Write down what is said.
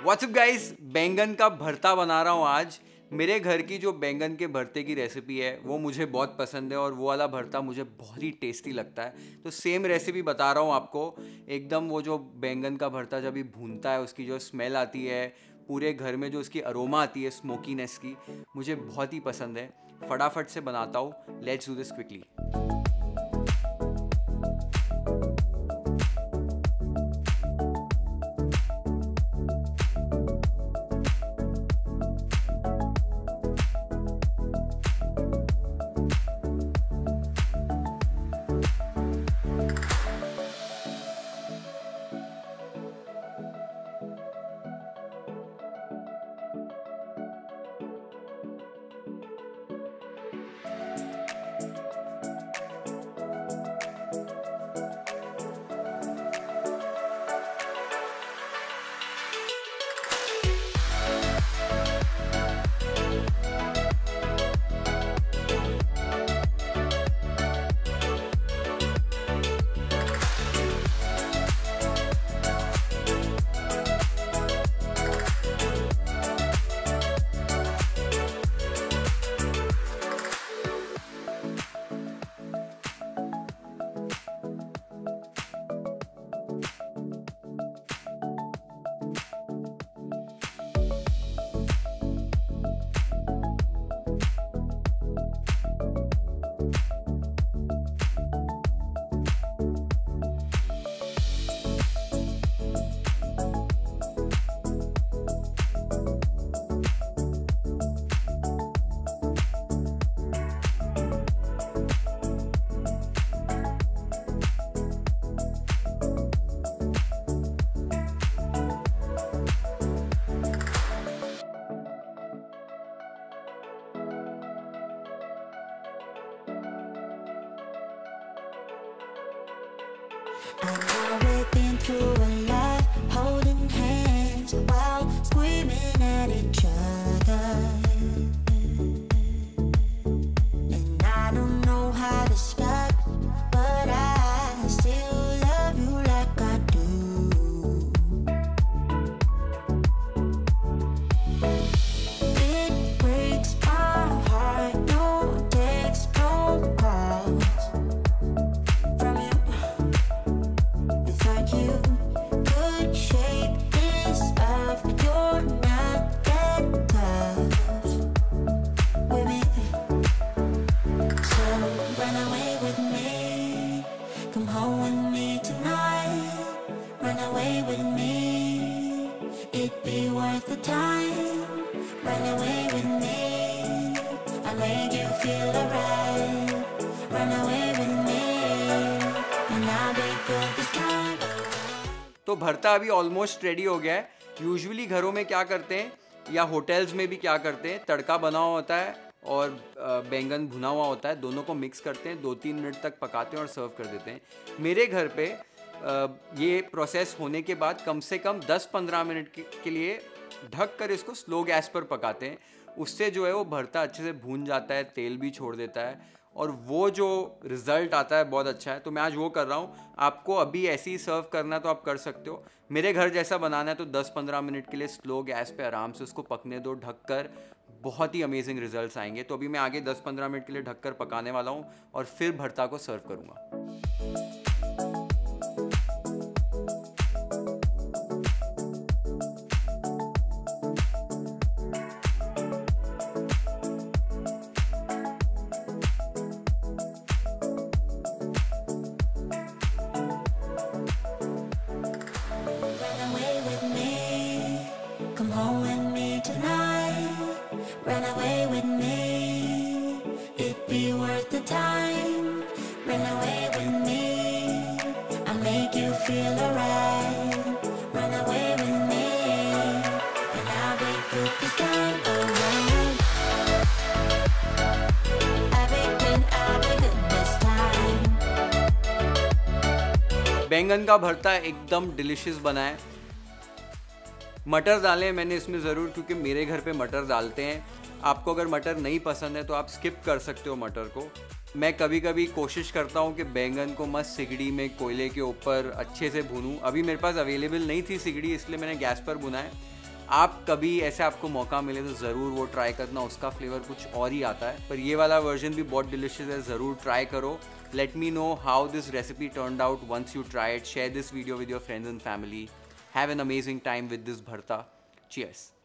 WhatsApp guys, बैंगन का भरता बना रहा हूँ आज। मेरे घर की जो बैंगन के भरते की रेसिपी है वो मुझे बहुत पसंद है और वो वाला भरता मुझे बहुत ही टेस्टी लगता है। तो सेम रेसिपी बता रहा हूँ आपको। एकदम वो जो बैंगन का भरता जब भी भूनता है उसकी जो स्मेल आती है, पूरे घर में जो उसकी अरोमा आती है स्मोकीनेस की, मुझे बहुत ही पसंद है। फटाफट से बनाता हूँ। Let's do this quickly. I know we've been through a lot, holding hands while screaming at each other. And I don't know how to start, but I still love you like I do. It breaks my heart, no text, no calls from you. Without you, could shake this off. You're not that tough with me. So run away with me, come home with me tonight. Run away with me, it'd be worth the time. Run away with me, I'll make you feel alright. Run away with me, and I'll be good this time. तो भरता अभी almost ready हो गया है। Usually घरों में क्या करते हैं या होटल्स में भी क्या करते हैं, तड़का बना हुआ होता है और बैंगन भुना हुआ होता है, दोनों को मिक्स करते हैं, 2-3 मिनट तक पकाते हैं और सर्व कर देते हैं। मेरे घर पे ये प्रोसेस होने के बाद कम से कम 10-15 मिनट के लिए ढक कर इसको स्लो गैस पर पकाते हैं। उससे जो है वो भरता अच्छे से भून जाता है, तेल भी छोड़ देता है और वो जो रिज़ल्ट आता है बहुत अच्छा है। तो मैं आज वो कर रहा हूँ। आपको अभी ऐसे ही सर्व करना है तो आप कर सकते हो। मेरे घर जैसा बनाना है तो 10-15 मिनट के लिए स्लो गैस पे आराम से उसको पकने दो ढककर, बहुत ही अमेजिंग रिजल्ट्स आएंगे। तो अभी मैं आगे 10-15 मिनट के लिए ढककर पकाने वाला हूँ और फिर भरता को सर्व करूँगा। Run away with me, come home with me tonight. Run away with me, it'd be worth the time. Run away with me, I'll make you feel alright. Run away with me, and I'll be good this time around. I'll be good this time. बैंगन का भरता एकदम delicious बना है। मटर डाले हैं मैंने इसमें ज़रूर, क्योंकि मेरे घर पे मटर डालते हैं। आपको अगर मटर नहीं पसंद है तो आप स्किप कर सकते हो मटर को। मैं कभी कभी कोशिश करता हूँ कि बैंगन को मस्त सिगड़ी में कोयले के ऊपर अच्छे से भूनूँ। अभी मेरे पास अवेलेबल नहीं थी सिगड़ी, इसलिए मैंने गैस पर भुना है। आप कभी ऐसे आपको मौका मिले तो ज़रूर वो ट्राई करना, उसका फ्लेवर कुछ और ही आता है, पर ये वाला वर्जन भी बहुत डिलिशियस है, ज़रूर ट्राई करो. Let me know how this recipe turned out once you try it. Share this video with your friends and family. Have an amazing time with this bharta. Cheers.